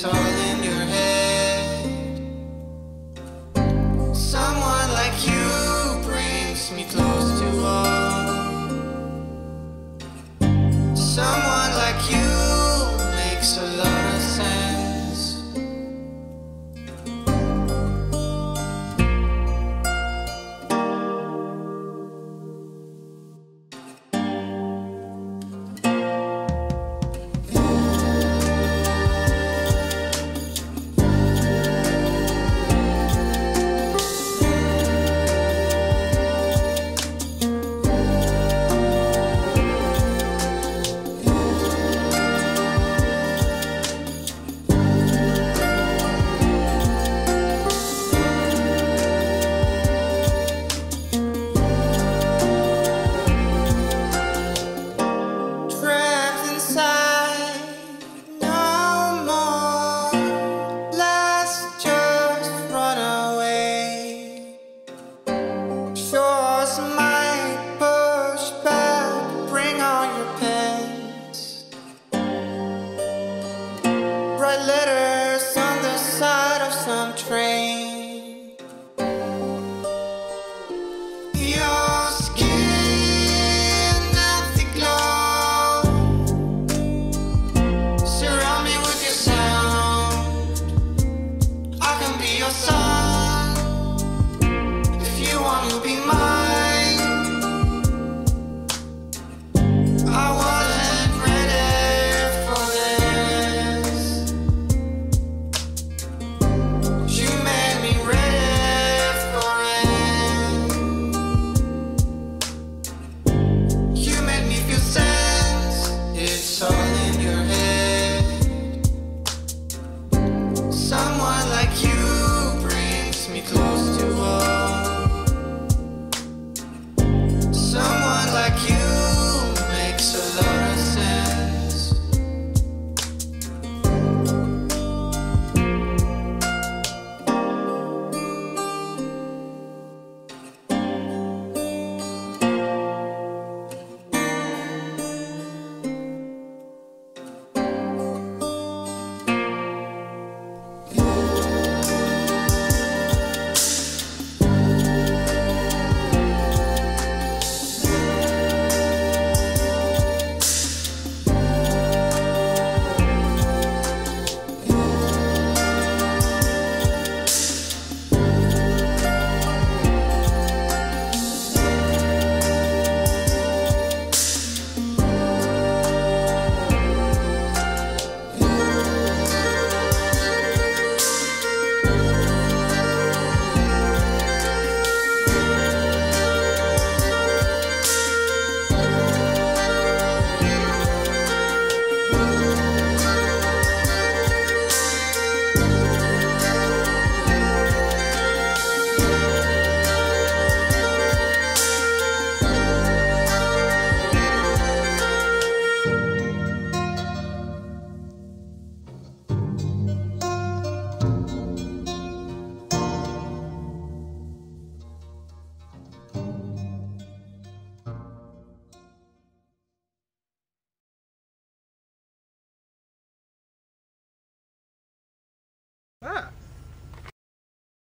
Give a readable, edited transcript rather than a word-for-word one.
It's all in your head. Someone like you brings me close to all. Someone like you makes a lot of sense. Shores might push back, bring on your pens. Write letters on the side of some train. Your skin at the glow. Surround me with your sound. I can be your sun if you want to be mine. I wasn't ready for this. You made me ready for it. You made me feel sense. It's all in your head. Someone like you brings me close to all. Someone like you makes a lot of sense. Ah.